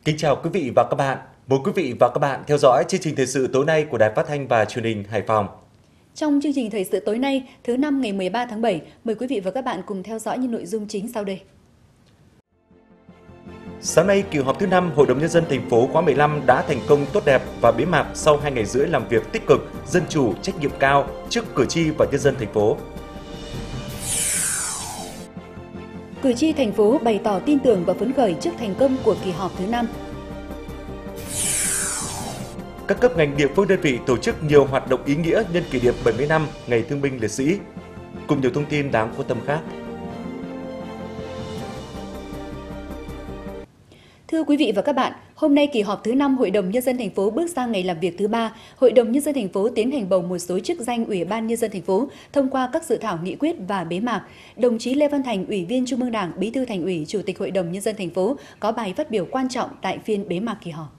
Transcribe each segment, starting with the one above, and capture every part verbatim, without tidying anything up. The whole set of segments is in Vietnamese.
Kính chào quý vị và các bạn. Mời quý vị và các bạn theo dõi chương trình thời sự tối nay của Đài Phát thanh và Truyền hình Hải Phòng. Trong chương trình thời sự tối nay, thứ năm ngày mười ba tháng bảy, mời quý vị và các bạn cùng theo dõi những nội dung chính sau đây. Sáng nay, kỳ họp thứ năm Hội đồng Nhân dân thành phố khóa mười lăm đã thành công tốt đẹp và bế mạc sau hai ngày rưỡi làm việc tích cực, dân chủ, trách nhiệm cao trước cử tri và nhân dân thành phố. Cử tri thành phố bày tỏ tin tưởng và phấn khởi trước thành công của kỳ họp thứ năm. Các cấp ngành địa phương đơn vị tổ chức nhiều hoạt động ý nghĩa nhân kỷ niệm bảy mươi năm Ngày Thương binh Liệt sĩ. Cùng nhiều thông tin đáng quan tâm khác. Thưa quý vị và các bạn, hôm nay kỳ họp thứ năm Hội đồng Nhân dân thành phố bước sang ngày làm việc thứ ba. Hội đồng Nhân dân thành phố tiến hành bầu một số chức danh Ủy ban Nhân dân thành phố, thông qua các dự thảo nghị quyết và bế mạc. Đồng chí Lê Văn Thành, Ủy viên Trung ương Đảng, Bí thư Thành ủy, Chủ tịch Hội đồng Nhân dân thành phố có bài phát biểu quan trọng tại phiên bế mạc kỳ họp.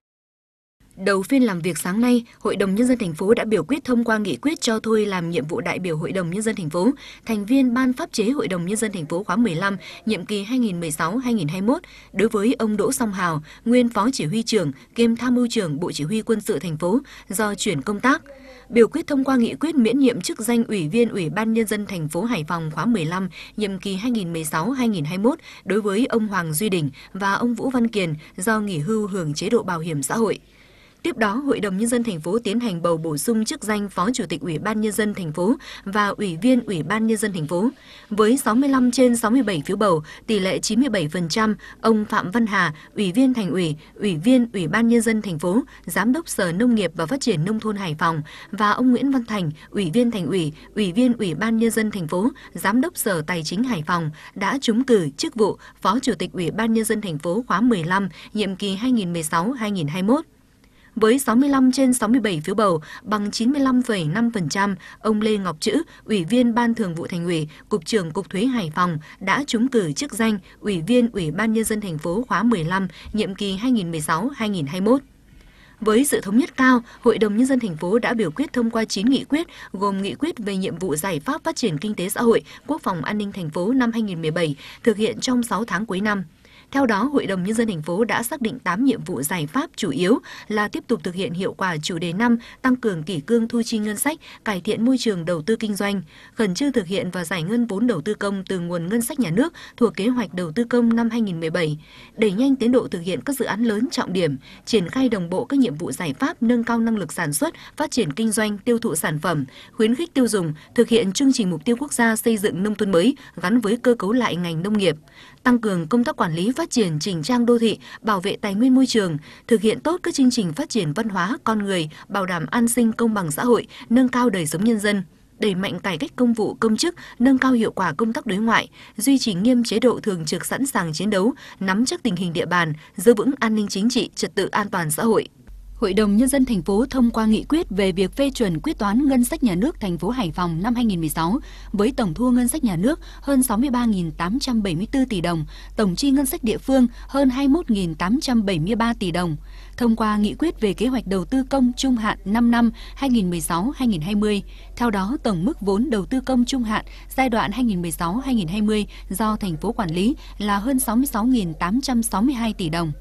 Đầu phiên làm việc sáng nay, Hội đồng Nhân dân thành phố đã biểu quyết thông qua nghị quyết cho thôi làm nhiệm vụ đại biểu Hội đồng Nhân dân thành phố, thành viên Ban pháp chế Hội đồng Nhân dân thành phố khóa mười lăm, nhiệm kỳ hai nghìn không trăm mười sáu đến hai nghìn không trăm hai mươi mốt, đối với ông Đỗ Song Hào, nguyên Phó Chỉ huy trưởng kiêm Tham mưu trưởng Bộ Chỉ huy Quân sự thành phố do chuyển công tác. Biểu quyết thông qua nghị quyết miễn nhiệm chức danh Ủy viên Ủy ban Nhân dân thành phố Hải Phòng khóa mười lăm, nhiệm kỳ hai nghìn không trăm mười sáu đến hai nghìn không trăm hai mươi mốt đối với ông Hoàng Duy Đình và ông Vũ Văn Kiền do nghỉ hưu hưởng chế độ bảo hiểm xã hội. Tiếp đó, Hội đồng Nhân dân thành phố tiến hành bầu bổ sung chức danh Phó Chủ tịch Ủy ban Nhân dân thành phố và Ủy viên Ủy ban Nhân dân thành phố. Với sáu mươi lăm trên sáu mươi bảy phiếu bầu, tỷ lệ chín mươi bảy phần trăm, ông Phạm Văn Hà, Ủy viên Thành ủy, Ủy viên Ủy ban Nhân dân thành phố, Giám đốc Sở Nông nghiệp và Phát triển Nông thôn Hải Phòng và ông Nguyễn Văn Thành, Ủy viên Thành ủy, Ủy viên Ủy ban Nhân dân thành phố, Giám đốc Sở Tài chính Hải Phòng đã trúng cử chức vụ Phó Chủ tịch Ủy ban Nhân dân thành phố khóa mười lăm, nhiệm kỳ hai nghìn không trăm mười sáu đến hai nghìn không trăm hai mươi mốt. Với sáu mươi lăm trên sáu mươi bảy phiếu bầu, bằng chín mươi lăm phẩy năm phần trăm, ông Lê Ngọc Trữ, Ủy viên Ban Thường vụ Thành ủy, Cục trưởng Cục Thuế Hải Phòng đã trúng cử chức danh Ủy viên Ủy ban Nhân dân thành phố khóa mười lăm, nhiệm kỳ hai nghìn không trăm mười sáu đến hai nghìn không trăm hai mươi mốt. Với sự thống nhất cao, Hội đồng Nhân dân thành phố đã biểu quyết thông qua chín nghị quyết, gồm nghị quyết về nhiệm vụ giải pháp phát triển kinh tế xã hội, quốc phòng an ninh thành phố năm hai nghìn không trăm mười bảy, thực hiện trong sáu tháng cuối năm. Theo đó, Hội đồng Nhân dân thành phố đã xác định tám nhiệm vụ giải pháp chủ yếu là tiếp tục thực hiện hiệu quả chủ đề năm, tăng cường kỷ cương thu chi ngân sách, cải thiện môi trường đầu tư kinh doanh, khẩn trương thực hiện và giải ngân vốn đầu tư công từ nguồn ngân sách nhà nước thuộc kế hoạch đầu tư công năm hai nghìn không trăm mười bảy, đẩy nhanh tiến độ thực hiện các dự án lớn trọng điểm, triển khai đồng bộ các nhiệm vụ giải pháp nâng cao năng lực sản xuất, phát triển kinh doanh, tiêu thụ sản phẩm, khuyến khích tiêu dùng, thực hiện chương trình mục tiêu quốc gia xây dựng nông thôn mới gắn với cơ cấu lại ngành nông nghiệp, tăng cường công tác quản lý phát triển chỉnh trang đô thị, bảo vệ tài nguyên môi trường, thực hiện tốt các chương trình phát triển văn hóa, con người, bảo đảm an sinh công bằng xã hội, nâng cao đời sống nhân dân, đẩy mạnh cải cách công vụ công chức, nâng cao hiệu quả công tác đối ngoại, duy trì nghiêm chế độ thường trực sẵn sàng chiến đấu, nắm chắc tình hình địa bàn, giữ vững an ninh chính trị, trật tự an toàn xã hội. Hội đồng Nhân dân thành phố thông qua nghị quyết về việc phê chuẩn quyết toán ngân sách nhà nước thành phố Hải Phòng năm hai nghìn không trăm mười sáu với tổng thu ngân sách nhà nước hơn sáu mươi ba nghìn tám trăm bảy mươi tư tỷ đồng, tổng chi ngân sách địa phương hơn hai mươi mốt nghìn tám trăm bảy mươi ba tỷ đồng. Thông qua nghị quyết về kế hoạch đầu tư công trung hạn năm năm hai nghìn không trăm mười sáu đến hai nghìn không trăm hai mươi. Theo đó, tổng mức vốn đầu tư công trung hạn giai đoạn hai nghìn không trăm mười sáu đến hai nghìn không trăm hai mươi do thành phố quản lý là hơn sáu mươi sáu nghìn tám trăm sáu mươi hai tỷ đồng.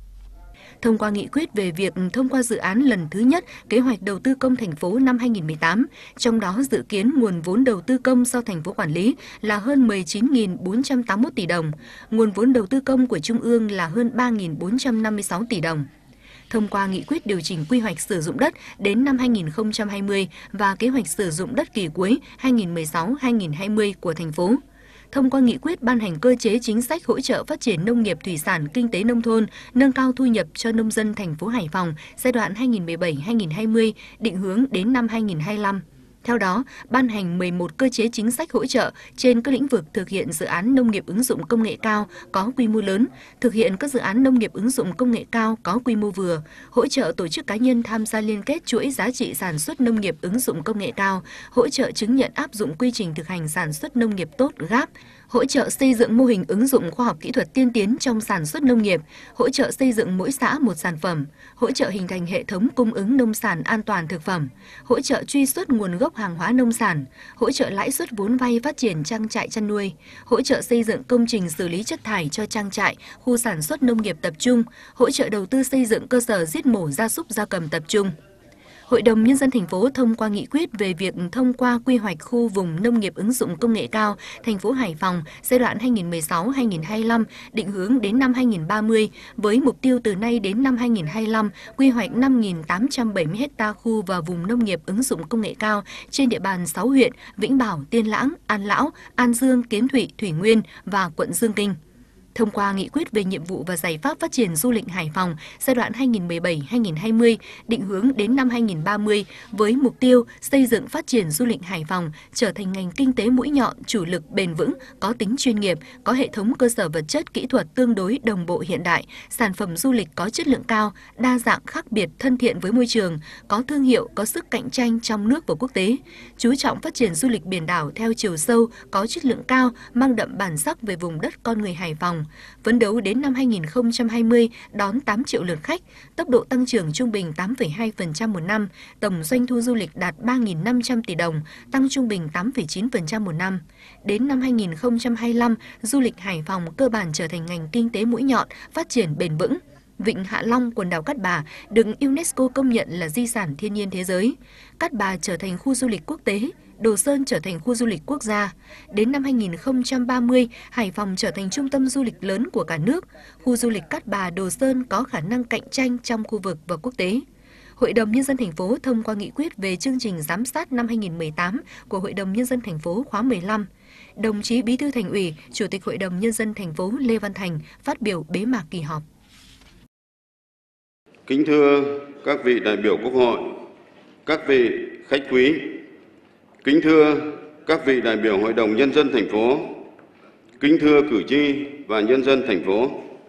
Thông qua nghị quyết về việc thông qua dự án lần thứ nhất kế hoạch đầu tư công thành phố năm hai nghìn không trăm mười tám, trong đó dự kiến nguồn vốn đầu tư công do thành phố quản lý là hơn mười chín nghìn bốn trăm tám mươi mốt tỷ đồng, nguồn vốn đầu tư công của Trung ương là hơn ba nghìn bốn trăm năm mươi sáu tỷ đồng. Thông qua nghị quyết điều chỉnh quy hoạch sử dụng đất đến năm hai nghìn không trăm hai mươi và kế hoạch sử dụng đất kỳ cuối hai nghìn không trăm mười sáu đến hai nghìn không trăm hai mươi của thành phố. Thông qua nghị quyết ban hành cơ chế chính sách hỗ trợ phát triển nông nghiệp thủy sản kinh tế nông thôn, nâng cao thu nhập cho nông dân thành phố Hải Phòng giai đoạn hai nghìn không trăm mười bảy đến hai nghìn không trăm hai mươi, định hướng đến năm hai nghìn không trăm hai mươi lăm. Theo đó, ban hành mười một cơ chế chính sách hỗ trợ trên các lĩnh vực thực hiện dự án nông nghiệp ứng dụng công nghệ cao có quy mô lớn, thực hiện các dự án nông nghiệp ứng dụng công nghệ cao có quy mô vừa, hỗ trợ tổ chức cá nhân tham gia liên kết chuỗi giá trị sản xuất nông nghiệp ứng dụng công nghệ cao, hỗ trợ chứng nhận áp dụng quy trình thực hành sản xuất nông nghiệp tốt giê a pê, hỗ trợ xây dựng mô hình ứng dụng khoa học kỹ thuật tiên tiến trong sản xuất nông nghiệp, hỗ trợ xây dựng mỗi xã một sản phẩm, hỗ trợ hình thành hệ thống cung ứng nông sản an toàn thực phẩm, hỗ trợ truy xuất nguồn gốc hàng hóa nông sản, hỗ trợ lãi suất vốn vay phát triển trang trại chăn nuôi, hỗ trợ xây dựng công trình xử lý chất thải cho trang trại, khu sản xuất nông nghiệp tập trung, hỗ trợ đầu tư xây dựng cơ sở giết mổ gia súc gia cầm tập trung. Hội đồng Nhân dân thành phố thông qua nghị quyết về việc thông qua quy hoạch khu vùng nông nghiệp ứng dụng công nghệ cao thành phố Hải Phòng giai đoạn hai nghìn không trăm mười sáu đến hai nghìn không trăm hai mươi lăm, định hướng đến năm hai nghìn không trăm ba mươi, với mục tiêu từ nay đến năm hai nghìn không trăm hai mươi lăm quy hoạch năm nghìn tám trăm bảy mươi ha khu và vùng nông nghiệp ứng dụng công nghệ cao trên địa bàn sáu huyện Vĩnh Bảo, Tiên Lãng, An Lão, An Dương, Kiến Thụy, Thủy Nguyên và quận Dương Kinh. Thông qua nghị quyết về nhiệm vụ và giải pháp phát triển du lịch Hải Phòng giai đoạn hai nghìn không trăm mười bảy đến hai nghìn không trăm hai mươi, định hướng đến năm hai nghìn không trăm ba mươi với mục tiêu xây dựng phát triển du lịch Hải Phòng trở thành ngành kinh tế mũi nhọn, chủ lực bền vững, có tính chuyên nghiệp, có hệ thống cơ sở vật chất kỹ thuật tương đối đồng bộ hiện đại, sản phẩm du lịch có chất lượng cao, đa dạng khác biệt, thân thiện với môi trường, có thương hiệu, có sức cạnh tranh trong nước và quốc tế. Chú trọng phát triển du lịch biển đảo theo chiều sâu, có chất lượng cao, mang đậm bản sắc về vùng đất con người Hải Phòng. Phấn đấu đến năm hai nghìn không trăm hai mươi đón tám triệu lượt khách, tốc độ tăng trưởng trung bình tám phẩy hai phần trăm một năm, tổng doanh thu du lịch đạt ba nghìn năm trăm tỷ đồng, tăng trung bình tám phẩy chín phần trăm một năm. Đến năm hai nghìn không trăm hai mươi lăm, du lịch Hải Phòng cơ bản trở thành ngành kinh tế mũi nhọn, phát triển bền vững. Vịnh Hạ Long, quần đảo Cát Bà được UNESCO công nhận là di sản thiên nhiên thế giới. Cát Bà trở thành khu du lịch quốc tế, Đồ Sơn trở thành khu du lịch quốc gia. Đến năm hai nghìn không trăm ba mươi, Hải Phòng trở thành trung tâm du lịch lớn của cả nước. Khu du lịch Cát Bà, Đồ Sơn có khả năng cạnh tranh trong khu vực và quốc tế. Hội đồng Nhân dân thành phố thông qua nghị quyết về chương trình giám sát năm hai nghìn không trăm mười tám của Hội đồng Nhân dân thành phố khóa mười lăm. Đồng chí Bí thư Thành ủy, Chủ tịch Hội đồng Nhân dân thành phố Lê Văn Thành phát biểu bế mạc kỳ họp. Kính thưa các vị đại biểu Quốc hội, các vị khách quý, kính thưa các vị đại biểu Hội đồng Nhân dân thành phố, kính thưa cử tri và nhân dân thành phố.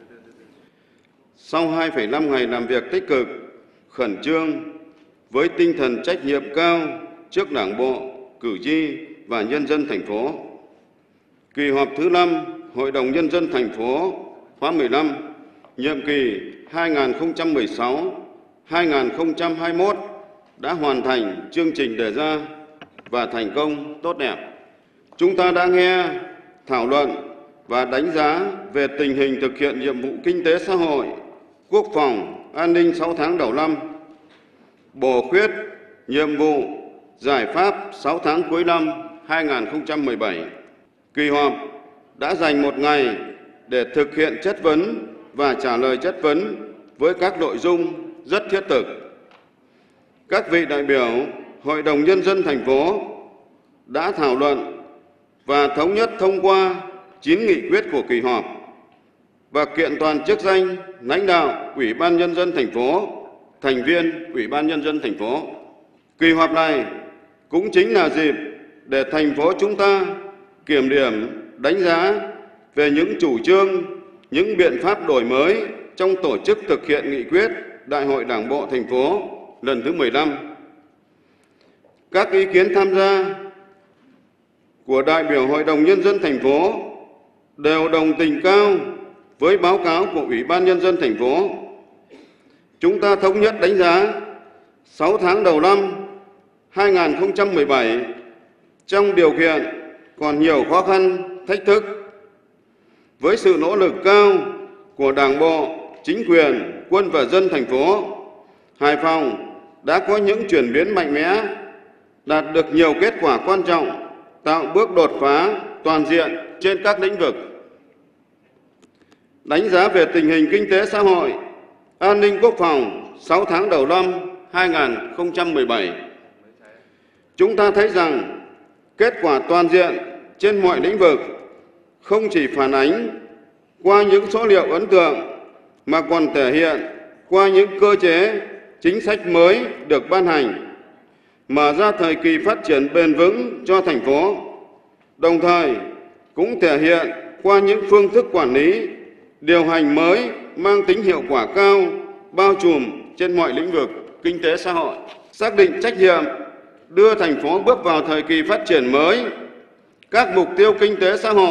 Sau hai phẩy năm ngày làm việc tích cực, khẩn trương, với tinh thần trách nhiệm cao trước Đảng bộ, cử tri và nhân dân thành phố, kỳ họp thứ năm Hội đồng Nhân dân thành phố khóa mười lăm, nhiệm kỳ hai nghìn không trăm mười sáu đến hai nghìn không trăm hai mươi mốt đã hoàn thành chương trình đề ra và thành công tốt đẹp. Chúng ta đã nghe, thảo luận và đánh giá về tình hình thực hiện nhiệm vụ kinh tế xã hội, quốc phòng, an ninh sáu tháng đầu năm, bổ khuyết nhiệm vụ, giải pháp sáu tháng cuối năm hai nghìn không trăm mười bảy. Kỳ họp đã dành một ngày để thực hiện chất vấn và trả lời chất vấn với các nội dung rất thiết thực. Các vị đại biểu Hội đồng Nhân dân thành phố đã thảo luận và thống nhất thông qua chín nghị quyết của kỳ họp và kiện toàn chức danh lãnh đạo Ủy ban Nhân dân thành phố, thành viên Ủy ban Nhân dân thành phố. Kỳ họp này cũng chính là dịp để thành phố chúng ta kiểm điểm, đánh giá về những chủ trương, những biện pháp đổi mới trong tổ chức thực hiện nghị quyết Đại hội Đảng bộ thành phố lần thứ mười lăm. Các ý kiến tham gia của đại biểu Hội đồng Nhân dân thành phố đều đồng tình cao với báo cáo của Ủy ban Nhân dân thành phố. Chúng ta thống nhất đánh giá sáu tháng đầu năm hai nghìn không trăm mười bảy trong điều kiện còn nhiều khó khăn, thách thức. Với sự nỗ lực cao của Đảng bộ, chính quyền, quân và dân thành phố, Hải Phòng đã có những chuyển biến mạnh mẽ, đạt được nhiều kết quả quan trọng, tạo bước đột phá toàn diện trên các lĩnh vực. Đánh giá về tình hình kinh tế xã hội, an ninh quốc phòng sáu tháng đầu năm hai nghìn không trăm mười bảy, chúng ta thấy rằng kết quả toàn diện trên mọi lĩnh vực không chỉ phản ánh qua những số liệu ấn tượng mà còn thể hiện qua những cơ chế, chính sách mới được ban hành, mở ra thời kỳ phát triển bền vững cho thành phố, đồng thời cũng thể hiện qua những phương thức quản lý, điều hành mới mang tính hiệu quả cao, bao trùm trên mọi lĩnh vực kinh tế xã hội. Xác định trách nhiệm đưa thành phố bước vào thời kỳ phát triển mới, các mục tiêu kinh tế xã hội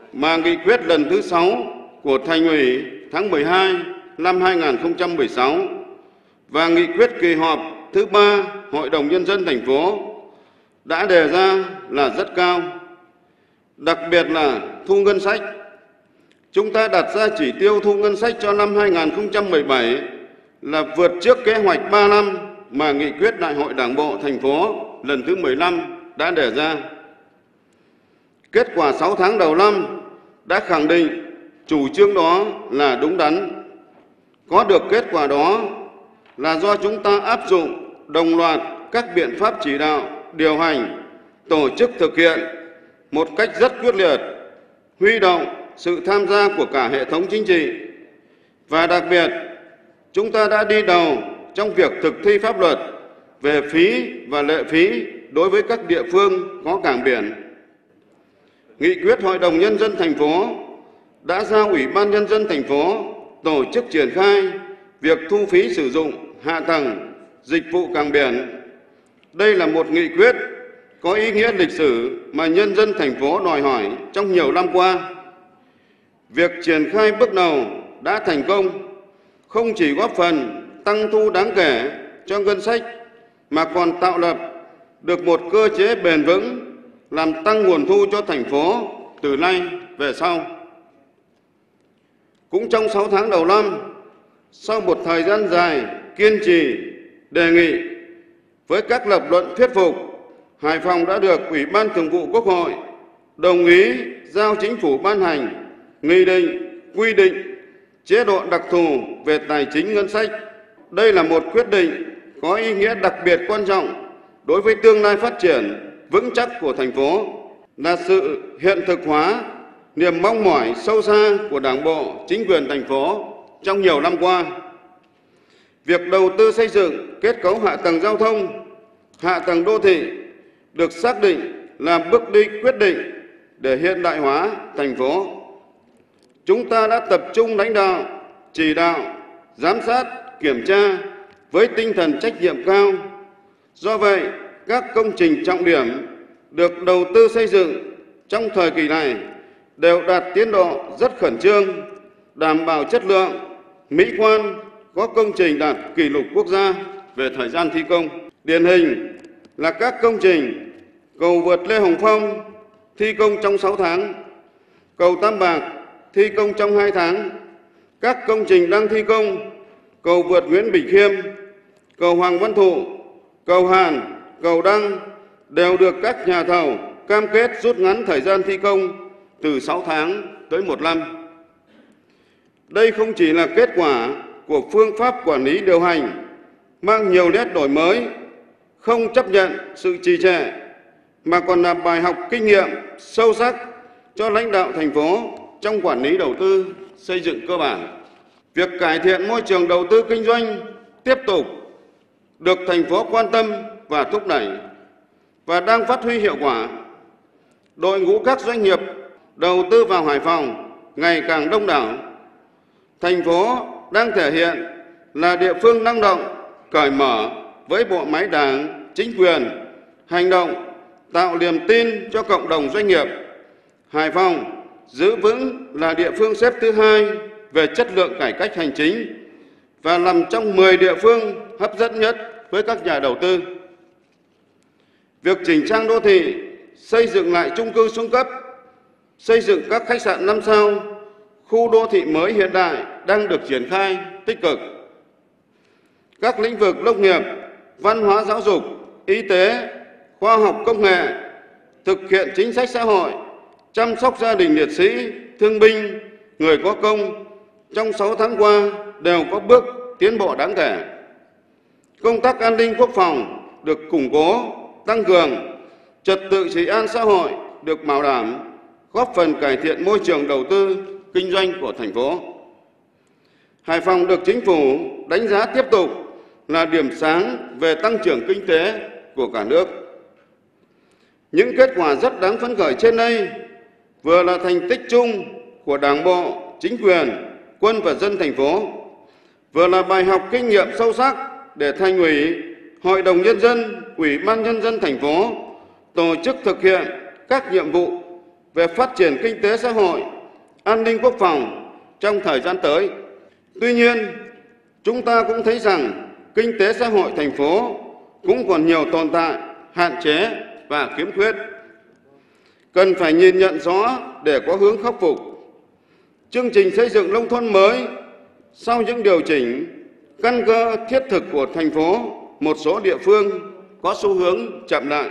mà nghị quyết lần thứ sáu của Thành ủy tháng mười hai năm hai nghìn không trăm mười sáu và nghị quyết kỳ họp thứ ba Hội đồng Nhân dân thành phố đã đề ra là rất cao. Đặc biệt là thu ngân sách. Chúng ta đặt ra chỉ tiêu thu ngân sách cho năm hai nghìn không trăm mười bảy là vượt trước kế hoạch ba năm mà nghị quyết Đại hội Đảng bộ thành phố lần thứ mười lăm đã đề ra. Kết quả sáu tháng đầu năm đã khẳng định chủ trương đó là đúng đắn. Có được kết quả đó là do chúng ta áp dụng đồng loạt các biện pháp chỉ đạo, điều hành, tổ chức thực hiện một cách rất quyết liệt, huy động sự tham gia của cả hệ thống chính trị. Và đặc biệt, chúng ta đã đi đầu trong việc thực thi pháp luật về phí và lệ phí đối với các địa phương có cảng biển. Nghị quyết Hội đồng Nhân dân thành phố đã giao Ủy ban Nhân dân thành phố tổ chức triển khai việc thu phí sử dụng hạ tầng dịch vụ cảng biển. Đây là một nghị quyết có ý nghĩa lịch sử mà nhân dân thành phố đòi hỏi trong nhiều năm qua. Việc triển khai bước đầu đã thành công, không chỉ góp phần tăng thu đáng kể cho ngân sách mà còn tạo lập được một cơ chế bền vững làm tăng nguồn thu cho thành phố từ nay về sau. Cũng trong sáu tháng đầu năm, sau một thời gian dài kiên trì, đề nghị với các lập luận thuyết phục, Hải Phòng đã được Ủy ban Thường vụ Quốc hội đồng ý giao Chính phủ ban hành nghị định quy định chế độ đặc thù về tài chính ngân sách. Đây là một quyết định có ý nghĩa đặc biệt quan trọng đối với tương lai phát triển vững chắc của thành phố, là sự hiện thực hóa niềm mong mỏi sâu xa của Đảng bộ, chính quyền thành phố trong nhiều năm qua. Việc đầu tư xây dựng kết cấu hạ tầng giao thông, hạ tầng đô thị được xác định là bước đi quyết định để hiện đại hóa thành phố. Chúng ta đã tập trung lãnh đạo, chỉ đạo, giám sát, kiểm tra với tinh thần trách nhiệm cao. Do vậy, các công trình trọng điểm được đầu tư xây dựng trong thời kỳ này đều đạt tiến độ rất khẩn trương, đảm bảo chất lượng, mỹ quan, có công trình đạt kỷ lục quốc gia về thời gian thi công. Điển hình là các công trình cầu vượt Lê Hồng Phong thi công trong sáu tháng, cầu Tam Bạc thi công trong hai tháng, các công trình đang thi công, cầu vượt Nguyễn Bỉnh Khiêm, cầu Hoàng Văn Thụ, cầu Hàn, cầu Đăng đều được các nhà thầu cam kết rút ngắn thời gian thi công từ sáu tháng tới một năm. Đây không chỉ là kết quả của phương pháp quản lý điều hành mang nhiều nét đổi mới, không chấp nhận sự trì trệ, mà còn là bài học kinh nghiệm sâu sắc cho lãnh đạo thành phố trong quản lý đầu tư xây dựng cơ bản. Việc cải thiện môi trường đầu tư kinh doanh tiếp tục được thành phố quan tâm và thúc đẩy và đang phát huy hiệu quả. Đội ngũ các doanh nghiệp đầu tư vào Hải Phòng ngày càng đông đảo. Thành phố đang thể hiện là địa phương năng động, cởi mở với bộ máy đảng, chính quyền, hành động, tạo niềm tin cho cộng đồng doanh nghiệp. Hải Phòng giữ vững là địa phương xếp thứ hai về chất lượng cải cách hành chính và nằm trong mười địa phương hấp dẫn nhất với các nhà đầu tư. Việc chỉnh trang đô thị, xây dựng lại chung cư xuống cấp, xây dựng các khách sạn năm sao, khu đô thị mới hiện đại đang được triển khai tích cực. Các lĩnh vực nông nghiệp, văn hóa giáo dục, y tế, khoa học công nghệ, thực hiện chính sách xã hội, chăm sóc gia đình liệt sĩ, thương binh, người có công trong sáu tháng qua đều có bước tiến bộ đáng kể. Công tác an ninh quốc phòng được củng cố, tăng cường, trật tự trị an xã hội được bảo đảm, góp phần cải thiện môi trường đầu tư, kinh doanh của thành phố. Hải Phòng được Chính phủ đánh giá tiếp tục là điểm sáng về tăng trưởng kinh tế của cả nước. Những kết quả rất đáng phấn khởi trên đây vừa là thành tích chung của Đảng bộ, chính quyền, quân và dân thành phố, vừa là bài học kinh nghiệm sâu sắc để Thành ủy, Hội đồng Nhân dân, Ủy ban Nhân dân thành phố tổ chức thực hiện các nhiệm vụ về phát triển kinh tế xã hội, an ninh quốc phòng trong thời gian tới. Tuy nhiên, chúng ta cũng thấy rằng kinh tế xã hội thành phố cũng còn nhiều tồn tại, hạn chế và khiếm khuyết. Cần phải nhìn nhận rõ để có hướng khắc phục. Chương trình xây dựng nông thôn mới sau những điều chỉnh căn cơ thiết thực của thành phố, một số địa phương có xu hướng chậm lại.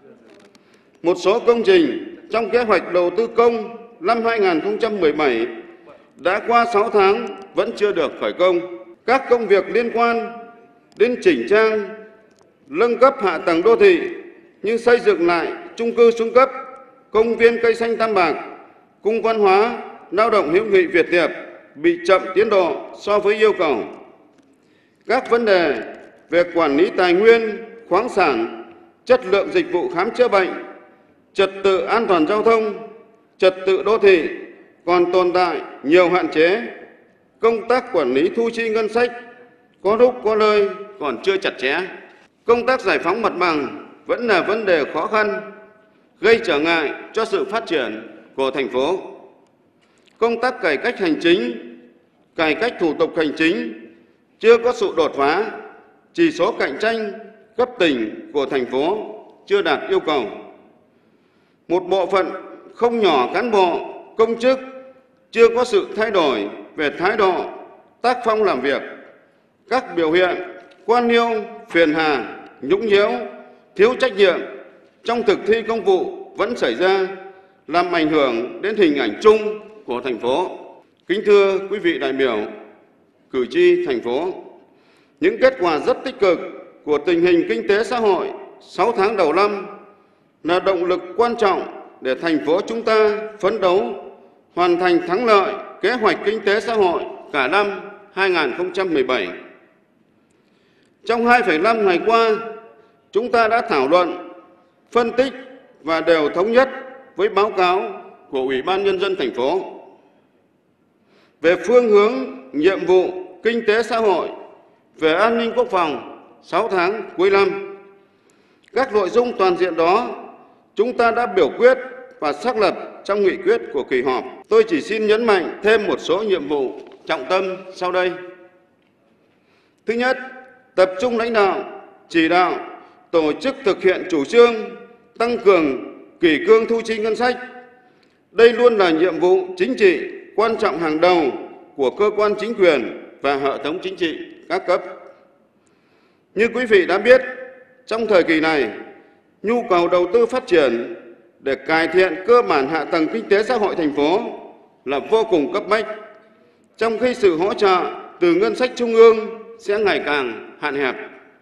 Một số công trình trong kế hoạch đầu tư công năm hai nghìn không trăm mười bảy đã qua sáu tháng vẫn chưa được khởi công. Các công việc liên quan đến chỉnh trang, nâng cấp hạ tầng đô thị như xây dựng lại chung cư xuống cấp, công viên cây xanh Tam Bạc, cung văn hóa, lao động hữu nghị Việt Tiệp bị chậm tiến độ so với yêu cầu. Các vấn đề về quản lý tài nguyên, khoáng sản, chất lượng dịch vụ khám chữa bệnh, trật tự an toàn giao thông, trật tự đô thị còn tồn tại nhiều hạn chế. Công tác quản lý thu chi ngân sách có lúc có nơi còn chưa chặt chẽ. Công tác giải phóng mặt bằng vẫn là vấn đề khó khăn, gây trở ngại cho sự phát triển của thành phố. Công tác cải cách hành chính, cải cách thủ tục hành chính chưa có sự đột phá, chỉ số cạnh tranh cấp tỉnh của thành phố chưa đạt yêu cầu. Một bộ phận không nhỏ cán bộ, công chức chưa có sự thay đổi về thái độ, tác phong làm việc. Các biểu hiện quan liêu, phiền hà, nhũng nhiễu, thiếu trách nhiệm trong thực thi công vụ vẫn xảy ra, làm ảnh hưởng đến hình ảnh chung của thành phố. Kính thưa quý vị đại biểu, cử tri thành phố, những kết quả rất tích cực của tình hình kinh tế xã hội sáu tháng đầu năm là động lực quan trọng để thành phố chúng ta phấn đấu hoàn thành thắng lợi kế hoạch kinh tế xã hội cả năm hai nghìn không trăm mười bảy. Trong hai phẩy năm ngày qua, chúng ta đã thảo luận, phân tích và đều thống nhất với báo cáo của Ủy ban Nhân dân thành phố về phương hướng, nhiệm vụ kinh tế xã hội, về an ninh quốc phòng sáu tháng cuối năm. Các nội dung toàn diện đó chúng ta đã biểu quyết và xác lập trong nghị quyết của kỳ họp. Tôi chỉ xin nhấn mạnh thêm một số nhiệm vụ trọng tâm sau đây. Thứ nhất, tập trung lãnh đạo, chỉ đạo, tổ chức thực hiện chủ trương tăng cường kỷ cương thu chi ngân sách. Đây luôn là nhiệm vụ chính trị quan trọng hàng đầu của cơ quan chính quyền và hệ thống chính trị các cấp. Như quý vị đã biết, trong thời kỳ này, nhu cầu đầu tư phát triển để cải thiện cơ bản hạ tầng kinh tế xã hội thành phố là vô cùng cấp bách, trong khi sự hỗ trợ từ ngân sách trung ương sẽ ngày càng hạn hẹp.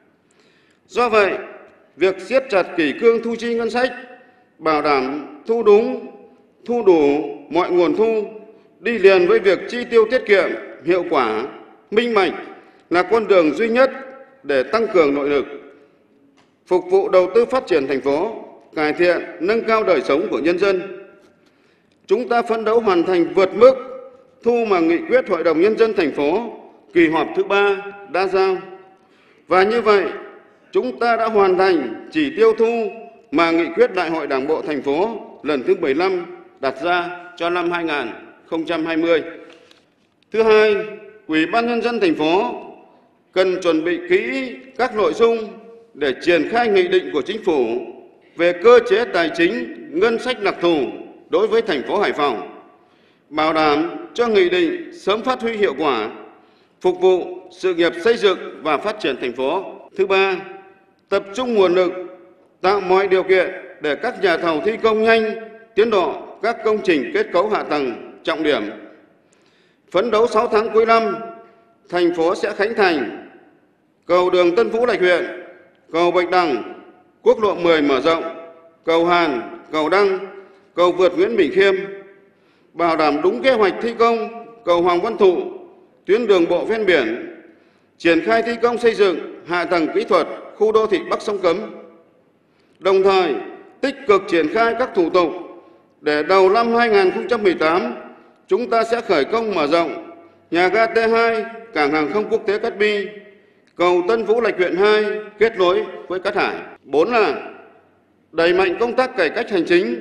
Do vậy, việc siết chặt kỷ cương thu chi ngân sách, bảo đảm thu đúng, thu đủ mọi nguồn thu, đi liền với việc chi tiêu tiết kiệm, hiệu quả, minh bạch là con đường duy nhất để tăng cường nội lực, phục vụ đầu tư phát triển thành phố, cải thiện, nâng cao đời sống của nhân dân. Chúng ta phấn đấu hoàn thành vượt mức thu mà nghị quyết Hội đồng Nhân dân thành phố kỳ họp thứ ba đã giao. Và như vậy, chúng ta đã hoàn thành chỉ tiêu thu mà nghị quyết Đại hội Đảng bộ thành phố lần thứ mười lăm đặt ra cho năm hai nghìn không trăm hai mươi. Thứ hai, Ủy ban Nhân dân thành phố cần chuẩn bị kỹ các nội dung để triển khai nghị định của Chính phủ về cơ chế tài chính, ngân sách đặc thù đối với thành phố Hải Phòng, bảo đảm cho nghị định sớm phát huy hiệu quả, phục vụ sự nghiệp xây dựng và phát triển thành phố. Thứ ba, tập trung nguồn lực, tạo mọi điều kiện để các nhà thầu thi công nhanh tiến độ các công trình kết cấu hạ tầng trọng điểm. Phấn đấu sáu tháng cuối năm, thành phố sẽ khánh thành cầu đường Tân Vũ Lạch Huyện, cầu Bạch Đằng, quốc lộ mười mở rộng, cầu Hàn, cầu Đăng, cầu vượt Nguyễn Bỉnh Khiêm, bảo đảm đúng kế hoạch thi công cầu Hoàng Văn Thụ, tuyến đường bộ ven biển, triển khai thi công xây dựng hạ tầng kỹ thuật khu đô thị Bắc Sông Cấm. Đồng thời, tích cực triển khai các thủ tục để đầu năm hai nghìn không trăm mười tám, chúng ta sẽ khởi công mở rộng nhà ga T hai, cảng hàng không quốc tế Cát Bi, cầu Tân Vũ Lạch Huyện hai kết nối với Cát Hải. Bốn là đẩy mạnh công tác cải cách hành chính,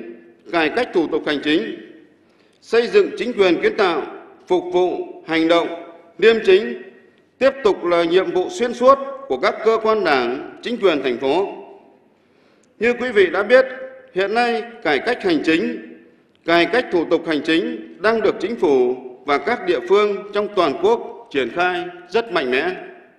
cải cách thủ tục hành chính, xây dựng chính quyền kiến tạo, phục vụ, hành động, liêm chính, tiếp tục là nhiệm vụ xuyên suốt của các cơ quan đảng, chính quyền thành phố. Như quý vị đã biết, hiện nay cải cách hành chính, cải cách thủ tục hành chính đang được chính phủ và các địa phương trong toàn quốc triển khai rất mạnh mẽ.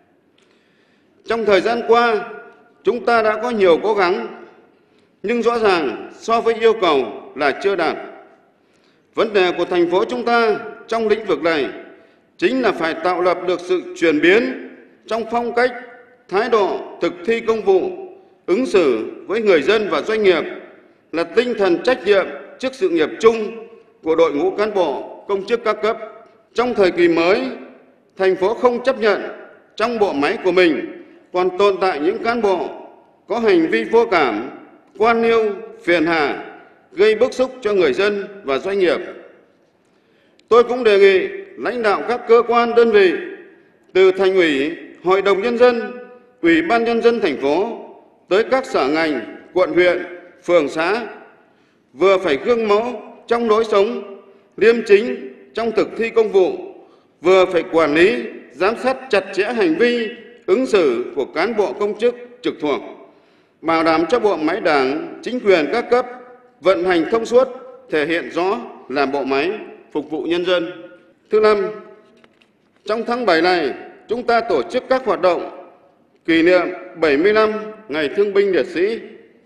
Trong thời gian qua, chúng ta đã có nhiều cố gắng, nhưng rõ ràng so với yêu cầu là chưa đạt. Vấn đề của thành phố chúng ta trong lĩnh vực này chính là phải tạo lập được sự chuyển biến trong phong cách, thái độ thực thi công vụ, ứng xử với người dân và doanh nghiệp, là tinh thần trách nhiệm trước sự nghiệp chung của đội ngũ cán bộ, công chức các cấp. Trong thời kỳ mới, thành phố không chấp nhận trong bộ máy của mình còn tồn tại những cán bộ có hành vi vô cảm, quan liêu, phiền hà, gây bức xúc cho người dân và doanh nghiệp. Tôi cũng đề nghị lãnh đạo các cơ quan đơn vị, từ Thành ủy, Hội đồng Nhân dân, Ủy ban Nhân dân thành phố, tới các sở ngành, quận huyện, phường xã, vừa phải gương mẫu trong lối sống, liêm chính trong thực thi công vụ, vừa phải quản lý, giám sát chặt chẽ hành vi, ứng xử của cán bộ công chức trực thuộc, bảo đảm cho bộ máy đảng, chính quyền các cấp vận hành thông suốt, thể hiện rõ là bộ máy phục vụ nhân dân. Thứ năm, trong tháng bảy này, chúng ta tổ chức các hoạt động kỷ niệm bảy mươi năm Ngày Thương binh Liệt sĩ.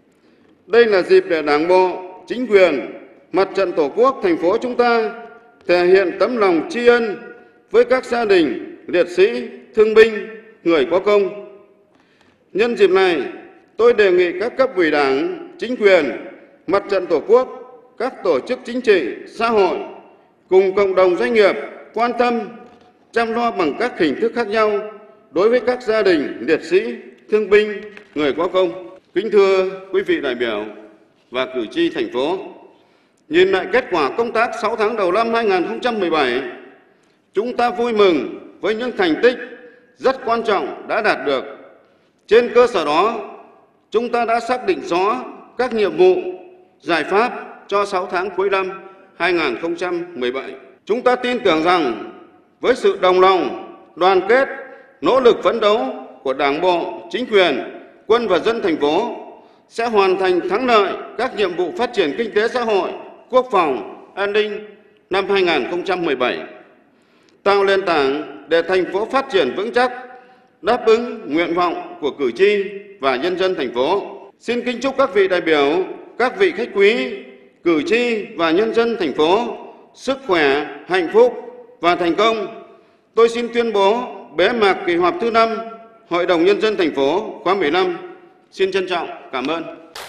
Đây là dịp để Đảng bộ, chính quyền, Mặt trận Tổ quốc thành phố chúng ta thể hiện tấm lòng tri ân với các gia đình liệt sĩ, thương binh, người có công. Nhân dịp này, tôi đề nghị các cấp ủy Đảng, chính quyền, Mặt trận Tổ quốc, các tổ chức chính trị, xã hội cùng cộng đồng doanh nghiệp quan tâm, chăm lo bằng các hình thức khác nhau đối với các gia đình liệt sĩ, thương binh, người có công. Kính thưa quý vị đại biểu và cử tri thành phố, nhìn lại kết quả công tác sáu tháng đầu năm hai nghìn không trăm mười bảy, chúng ta vui mừng với những thành tích rất quan trọng đã đạt được. Trên cơ sở đó, chúng ta đã xác định rõ các nhiệm vụ, giải pháp cho sáu tháng cuối năm hai nghìn không trăm mười bảy. Chúng ta tin tưởng rằng với sự đồng lòng, đoàn kết, nỗ lực phấn đấu của Đảng bộ, chính quyền, quân và dân thành phố sẽ hoàn thành thắng lợi các nhiệm vụ phát triển kinh tế xã hội, quốc phòng, an ninh năm hai nghìn không trăm mười bảy, tạo nền tảng để thành phố phát triển vững chắc, đáp ứng nguyện vọng của cử tri và nhân dân thành phố. Xin kính chúc các vị đại biểu, các vị khách quý, cử tri và nhân dân thành phố sức khỏe, hạnh phúc và thành công. Tôi xin tuyên bố bế mạc kỳ họp thứ năm Hội đồng Nhân dân thành phố khóa mười lăm. Xin trân trọng cảm ơn.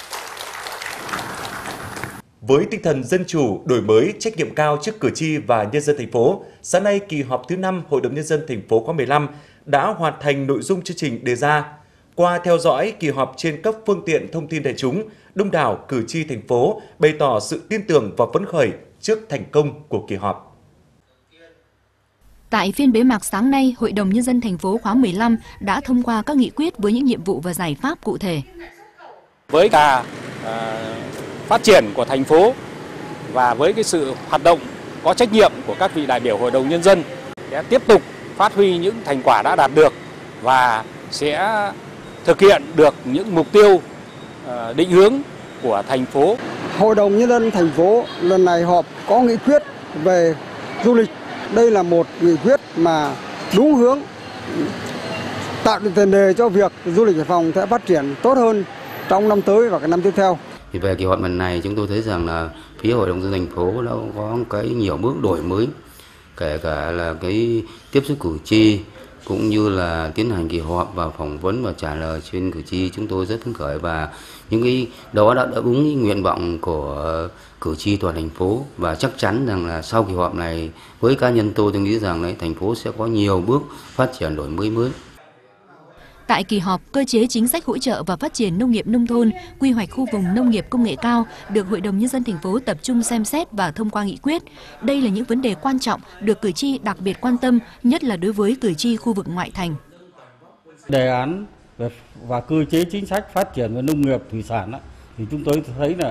Với tinh thần dân chủ, đổi mới, trách nhiệm cao trước cử tri và nhân dân thành phố, sáng nay kỳ họp thứ năm Hội đồng Nhân dân thành phố khóa mười lăm đã hoàn thành nội dung chương trình đề ra. Qua theo dõi kỳ họp trên các phương tiện thông tin đại chúng, đông đảo cử tri thành phố bày tỏ sự tin tưởng và phấn khởi trước thành công của kỳ họp. Tại phiên bế mạc sáng nay, Hội đồng Nhân dân thành phố khóa mười lăm đã thông qua các nghị quyết với những nhiệm vụ và giải pháp cụ thể. Với cả uh, phát triển của thành phố và với cái sự hoạt động có trách nhiệm của các vị đại biểu Hội đồng Nhân dân sẽ tiếp tục phát huy những thành quả đã đạt được và sẽ thực hiện được những mục tiêu uh, định hướng của thành phố. Hội đồng Nhân dân thành phố lần này họp có nghị quyết về du lịch. Đây là một nghị quyết mà đúng hướng, tạo được tiền đề cho việc du lịch Hải Phòng sẽ phát triển tốt hơn trong năm tới và các năm tiếp theo. Thì về kỳ họp lần này chúng tôi thấy rằng là phía Hội đồng Nhân dân thành phố đã có cái nhiều bước đổi mới, kể cả là cái tiếp xúc cử tri cũng như là tiến hành kỳ họp và phỏng vấn và trả lời trên cử tri. Chúng tôi rất phấn khởi và những cái đó đã đáp ứng nguyện vọng của cử tri toàn thành phố, và chắc chắn rằng là sau kỳ họp này với cá nhân tôi tôi nghĩ rằng đấy thành phố sẽ có nhiều bước phát triển đổi mới mới. Tại kỳ họp, cơ chế chính sách hỗ trợ và phát triển nông nghiệp nông thôn, quy hoạch khu vùng nông nghiệp công nghệ cao được Hội đồng Nhân dân thành phố tập trung xem xét và thông qua nghị quyết. Đây là những vấn đề quan trọng được cử tri đặc biệt quan tâm, nhất là đối với cử tri khu vực ngoại thành. Đề án và cơ chế chính sách phát triển về nông nghiệp thủy sản thì chúng tôi thấy là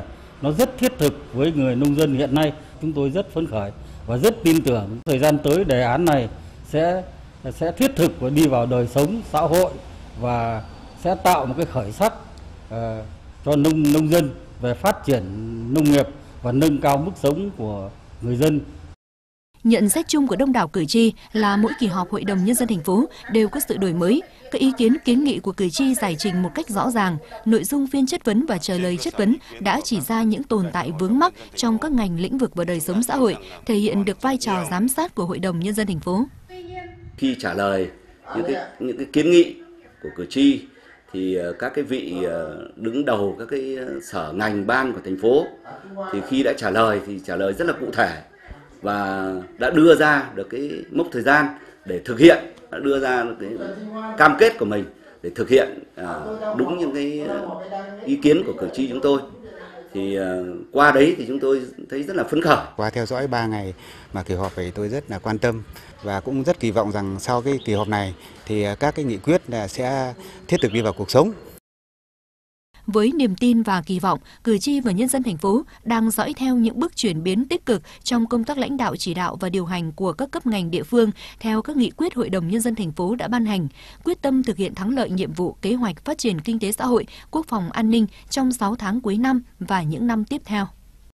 nó rất thiết thực với người nông dân hiện nay. Chúng tôi rất phấn khởi và rất tin tưởng thời gian tới đề án này sẽ sẽ thiết thực và đi vào đời sống xã hội và sẽ tạo một cái khởi sắc uh, cho nông nông dân về phát triển nông nghiệp và nâng cao mức sống của người dân. Nhận xét chung của đông đảo cử tri là mỗi kỳ họp Hội đồng Nhân dân thành phố đều có sự đổi mới, các ý kiến kiến nghị của cử tri giải trình một cách rõ ràng, nội dung phiên chất vấn và trả lời chất vấn đã chỉ ra những tồn tại vướng mắc trong các ngành lĩnh vực và đời sống xã hội, thể hiện được vai trò giám sát của Hội đồng Nhân dân thành phố. Khi trả lời những cái, những cái kiến nghị của cử tri thì các cái vị đứng đầu các cái sở ngành ban của thành phố thì khi đã trả lời thì trả lời rất là cụ thể và đã đưa ra được cái mốc thời gian để thực hiện, đã đưa ra được cái cam kết của mình để thực hiện đúng những cái ý kiến của cử tri chúng tôi. Thì qua đấy thì chúng tôi thấy rất là phấn khởi. Qua theo dõi ba ngày mà kỳ họp này tôi rất là quan tâm và cũng rất kỳ vọng rằng sau cái kỳ họp này thì các cái nghị quyết sẽ thiết thực đi vào cuộc sống. Với niềm tin và kỳ vọng, cử tri và nhân dân thành phố đang dõi theo những bước chuyển biến tích cực trong công tác lãnh đạo chỉ đạo và điều hành của các cấp ngành địa phương theo các nghị quyết Hội đồng Nhân dân thành phố đã ban hành, quyết tâm thực hiện thắng lợi nhiệm vụ kế hoạch phát triển kinh tế xã hội, quốc phòng an ninh trong sáu tháng cuối năm và những năm tiếp theo.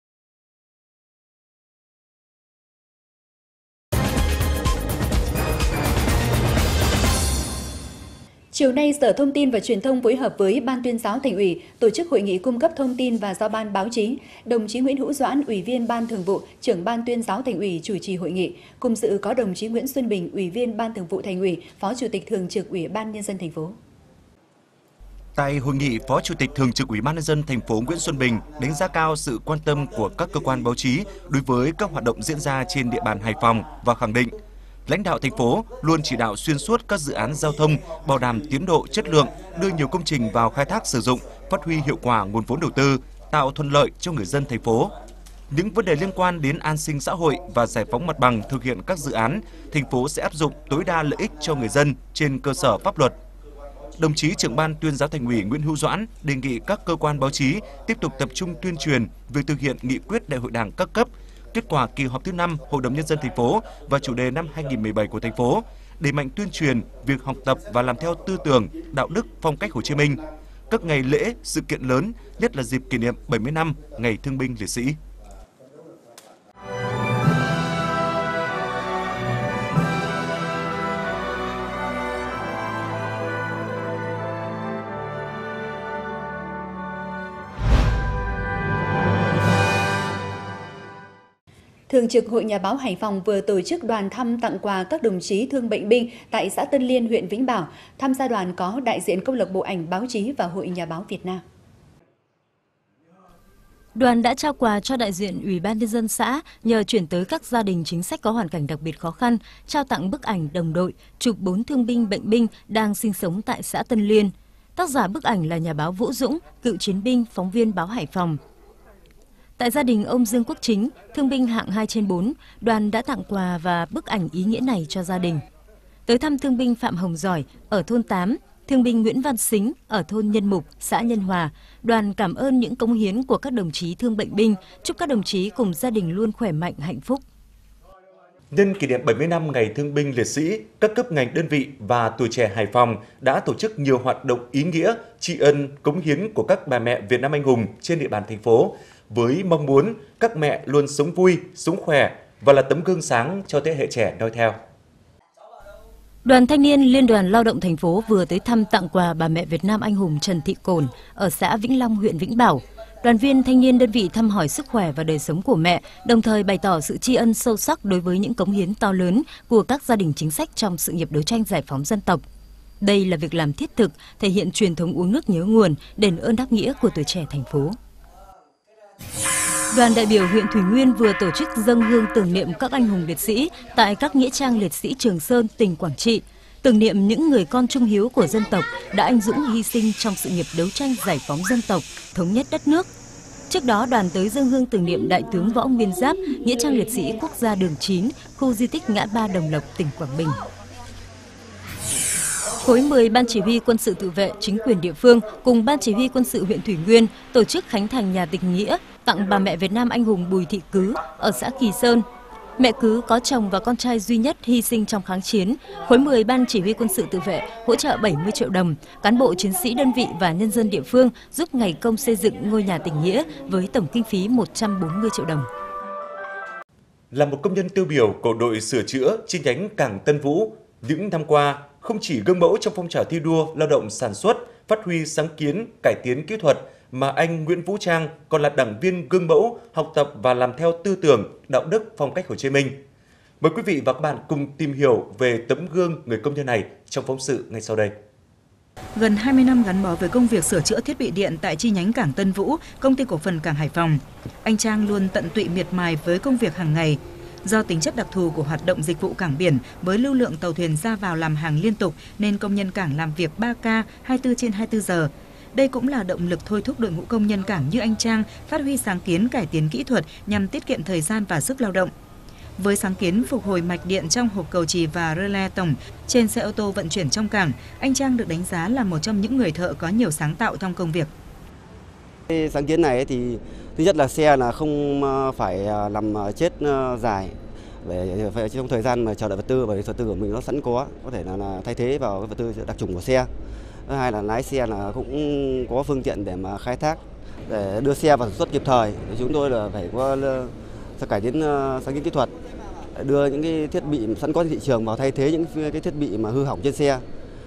Chiều nay, Sở Thông tin và Truyền thông phối hợp với Ban Tuyên giáo Thành ủy tổ chức hội nghị cung cấp thông tin và giao ban báo chí. Đồng chí Nguyễn Hữu Doãn, Ủy viên Ban Thường vụ, Trưởng Ban Tuyên giáo Thành ủy chủ trì hội nghị. Cùng dự có đồng chí Nguyễn Xuân Bình, Ủy viên Ban Thường vụ Thành ủy, Phó Chủ tịch Thường trực Ủy ban Nhân dân thành phố. Tại hội nghị, Phó Chủ tịch Thường trực Ủy ban Nhân dân thành phố Nguyễn Xuân Bình đánh giá cao sự quan tâm của các cơ quan báo chí đối với các hoạt động diễn ra trên địa bàn Hải Phòng và khẳng định lãnh đạo thành phố luôn chỉ đạo xuyên suốt các dự án giao thông, bảo đảm tiến độ, chất lượng, đưa nhiều công trình vào khai thác sử dụng, phát huy hiệu quả nguồn vốn đầu tư, tạo thuận lợi cho người dân thành phố. Những vấn đề liên quan đến an sinh xã hội và giải phóng mặt bằng thực hiện các dự án, thành phố sẽ áp dụng tối đa lợi ích cho người dân trên cơ sở pháp luật. Đồng chí Trưởng Ban Tuyên giáo Thành ủy Nguyễn Hữu Doãn đề nghị các cơ quan báo chí tiếp tục tập trung tuyên truyền việc thực hiện nghị quyết Đại hội Đảng các cấp, kết quả kỳ họp thứ năm Hội đồng Nhân dân thành phố và chủ đề năm hai nghìn không trăm mười bảy của thành phố, đẩy mạnh tuyên truyền việc học tập và làm theo tư tưởng, đạo đức, phong cách Hồ Chí Minh, các ngày lễ, sự kiện lớn, nhất là dịp kỷ niệm bảy mươi năm Ngày Thương binh Liệt sĩ. Thường trực Hội Nhà báo Hải Phòng vừa tổ chức đoàn thăm tặng quà các đồng chí thương bệnh binh tại xã Tân Liên, huyện Vĩnh Bảo. Tham gia đoàn có đại diện Câu lạc bộ ảnh báo chí và Hội Nhà báo Việt Nam. Đoàn đã trao quà cho đại diện Ủy ban Nhân dân xã nhờ chuyển tới các gia đình chính sách có hoàn cảnh đặc biệt khó khăn, trao tặng bức ảnh đồng đội chụp bốn thương binh bệnh binh đang sinh sống tại xã Tân Liên. Tác giả bức ảnh là nhà báo Vũ Dũng, cựu chiến binh, phóng viên báo Hải Phòng. Tại gia đình ông Dương Quốc Chính, thương binh hạng hai trên bốn, đoàn đã tặng quà và bức ảnh ý nghĩa này cho gia đình. Tới thăm thương binh Phạm Hồng Giỏi ở thôn tám, thương binh Nguyễn Văn Xính ở thôn Nhân Mục, xã Nhân Hòa, đoàn cảm ơn những cống hiến của các đồng chí thương bệnh binh, chúc các đồng chí cùng gia đình luôn khỏe mạnh, hạnh phúc. Nhân kỷ niệm bảy mươi năm Ngày Thương binh Liệt sĩ, các cấp ngành đơn vị và tuổi trẻ Hải Phòng đã tổ chức nhiều hoạt động ý nghĩa, tri ân, cống hiến của các bà mẹ Việt Nam anh hùng trên địa bàn thành phố, với mong muốn các mẹ luôn sống vui, sống khỏe và là tấm gương sáng cho thế hệ trẻ noi theo. Đoàn Thanh niên Liên đoàn Lao động thành phố vừa tới thăm tặng quà bà mẹ Việt Nam anh hùng Trần Thị Cồn ở xã Vĩnh Long, huyện Vĩnh Bảo. Đoàn viên thanh niên đơn vị thăm hỏi sức khỏe và đời sống của mẹ, đồng thời bày tỏ sự tri ân sâu sắc đối với những cống hiến to lớn của các gia đình chính sách trong sự nghiệp đấu tranh giải phóng dân tộc. Đây là việc làm thiết thực, thể hiện truyền thống uống nước nhớ nguồn, đền ơn đáp nghĩa của tuổi trẻ thành phố. Đoàn đại biểu huyện Thủy Nguyên vừa tổ chức dâng hương tưởng niệm các anh hùng liệt sĩ tại các nghĩa trang liệt sĩ Trường Sơn, tỉnh Quảng Trị, tưởng niệm những người con trung hiếu của dân tộc đã anh dũng hy sinh trong sự nghiệp đấu tranh giải phóng dân tộc, thống nhất đất nước. Trước đó, đoàn tới dâng hương tưởng niệm Đại tướng Võ Nguyên Giáp, nghĩa trang liệt sĩ quốc gia đường chín, khu di tích ngã ba Đồng Lộc, tỉnh Quảng Bình. Khối mười Ban Chỉ huy Quân sự tự vệ, chính quyền địa phương cùng Ban Chỉ huy Quân sự huyện Thủy Nguyên tổ chức khánh thành nhà tình nghĩa tặng bà mẹ Việt Nam anh hùng Bùi Thị Cứ ở xã Kỳ Sơn. Mẹ Cứ có chồng và con trai duy nhất hy sinh trong kháng chiến. Khối mười Ban Chỉ huy Quân sự Tự vệ hỗ trợ bảy mươi triệu đồng, cán bộ chiến sĩ đơn vị và nhân dân địa phương giúp ngày công xây dựng ngôi nhà tình nghĩa với tổng kinh phí một trăm bốn mươi triệu đồng. Là một công nhân tiêu biểu của đội sửa chữa chi nhánh cảng Tân Vũ, những năm qua không chỉ gương mẫu trong phong trào thi đua lao động sản xuất, phát huy sáng kiến, cải tiến kỹ thuật, mà anh Nguyễn Vũ Trang còn là đảng viên gương mẫu, học tập và làm theo tư tưởng, đạo đức, phong cách Hồ Chí Minh. Mời quý vị và các bạn cùng tìm hiểu về tấm gương người công nhân này trong phóng sự ngay sau đây. Gần hai mươi năm gắn bó với công việc sửa chữa thiết bị điện tại chi nhánh cảng Tân Vũ, công ty cổ phần cảng Hải Phòng, anh Trang luôn tận tụy miệt mài với công việc hàng ngày. Do tính chất đặc thù của hoạt động dịch vụ cảng biển với lưu lượng tàu thuyền ra vào làm hàng liên tục nên công nhân cảng làm việc ba ca hai mươi tư trên hai mươi tư giờ. Đây cũng là động lực thôi thúc đội ngũ công nhân cảng như anh Trang phát huy sáng kiến cải tiến kỹ thuật nhằm tiết kiệm thời gian và sức lao động. Với sáng kiến phục hồi mạch điện trong hộp cầu chì và rơ le tổng trên xe ô tô vận chuyển trong cảng, anh Trang được đánh giá là một trong những người thợ có nhiều sáng tạo trong công việc. Cái sáng kiến này thì thứ nhất là xe là không phải làm chết dài để trong thời gian mà chờ đợi vật tư, bởi vì vật tư của mình nó sẵn có, có thể là, là thay thế vào cái vật tư đặc trùng của xe. Thứ hai là lái xe là cũng có phương tiện để mà khai thác, để đưa xe vào sản xuất kịp thời. Thì chúng tôi là phải có cải tiến sáng kiến kỹ thuật, đưa những cái thiết bị sẵn có trên thị trường vào thay thế những cái thiết bị mà hư hỏng trên xe.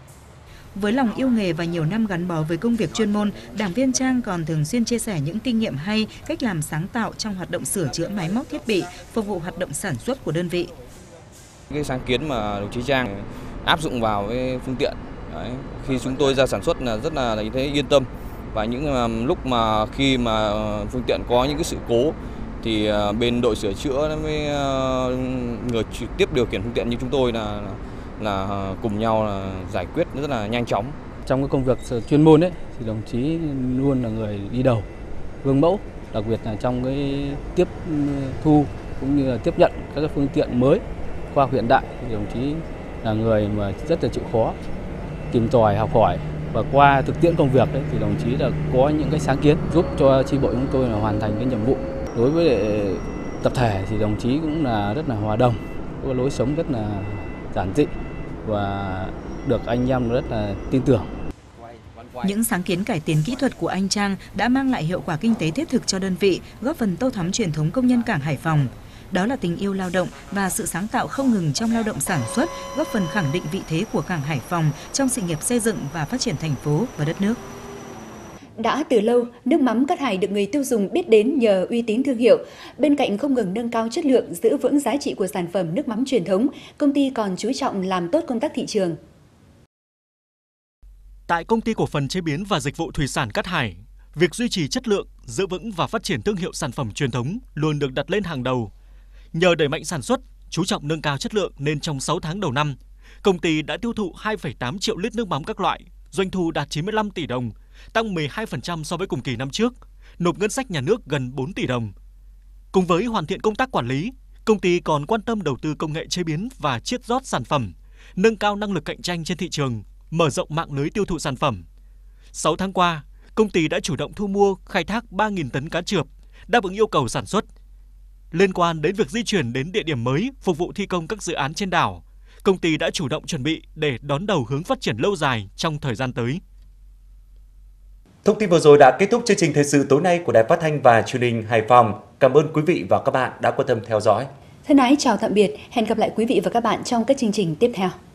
Với lòng yêu nghề và nhiều năm gắn bó với công việc chuyên môn, đảng viên Trang còn thường xuyên chia sẻ những kinh nghiệm hay, cách làm sáng tạo trong hoạt động sửa chữa máy móc thiết bị, phục vụ hoạt động sản xuất của đơn vị. Cái sáng kiến mà đồng chí Trang áp dụng vào cái phương tiện, đấy, khi chúng tôi ra sản xuất là rất là thấy yên tâm. Và những lúc mà khi mà phương tiện có những cái sự cố thì bên đội sửa chữa với người trực tiếp điều khiển phương tiện như chúng tôi là là cùng nhau là giải quyết rất là nhanh chóng. Trong cái công việc chuyên môn ấy thì đồng chí luôn là người đi đầu, gương mẫu, đặc biệt là trong cái tiếp thu cũng như là tiếp nhận các cái phương tiện mới, khoa học hiện đại thì đồng chí là người mà rất là chịu khó, tìm tòi học hỏi, và qua thực tiễn công việc đấy thì đồng chí là có những cái sáng kiến giúp cho chi bộ chúng tôi là hoàn thành cái nhiệm vụ. Đối với tập thể thì đồng chí cũng là rất là hòa đồng, có lối sống rất là giản dị và được anh em rất là tin tưởng. Những sáng kiến cải tiến kỹ thuật của anh Trang đã mang lại hiệu quả kinh tế thiết thực cho đơn vị, góp phần tô thắm truyền thống công nhân cảng Hải Phòng. Đó là tình yêu lao động và sự sáng tạo không ngừng trong lao động sản xuất, góp phần khẳng định vị thế của cảng Hải Phòng trong sự nghiệp xây dựng và phát triển thành phố và đất nước. Đã từ lâu, nước mắm Cát Hải được người tiêu dùng biết đến nhờ uy tín thương hiệu. Bên cạnh không ngừng nâng cao chất lượng, giữ vững giá trị của sản phẩm nước mắm truyền thống, công ty còn chú trọng làm tốt công tác thị trường. Tại Công ty Cổ phần Chế biến và Dịch vụ Thủy sản Cát Hải, việc duy trì chất lượng, giữ vững và phát triển thương hiệu sản phẩm truyền thống luôn được đặt lên hàng đầu. Nhờ đẩy mạnh sản xuất, chú trọng nâng cao chất lượng nên trong sáu tháng đầu năm, công ty đã tiêu thụ hai phẩy tám triệu lít nước mắm các loại, doanh thu đạt chín mươi lăm tỷ đồng, tăng mười hai phần trăm so với cùng kỳ năm trước, nộp ngân sách nhà nước gần bốn tỷ đồng. Cùng với hoàn thiện công tác quản lý, công ty còn quan tâm đầu tư công nghệ chế biến và chiết rót sản phẩm, nâng cao năng lực cạnh tranh trên thị trường, mở rộng mạng lưới tiêu thụ sản phẩm. sáu tháng qua, công ty đã chủ động thu mua, khai thác ba nghìn tấn cá trượp, đáp ứng yêu cầu sản xuất. Liên quan đến việc di chuyển đến địa điểm mới phục vụ thi công các dự án trên đảo, công ty đã chủ động chuẩn bị để đón đầu hướng phát triển lâu dài trong thời gian tới. Thông tin vừa rồi đã kết thúc chương trình thời sự tối nay của Đài Phát thanh và Truyền hình Hải Phòng. Cảm ơn quý vị và các bạn đã quan tâm theo dõi. Thân ái chào tạm biệt, hẹn gặp lại quý vị và các bạn trong các chương trình tiếp theo.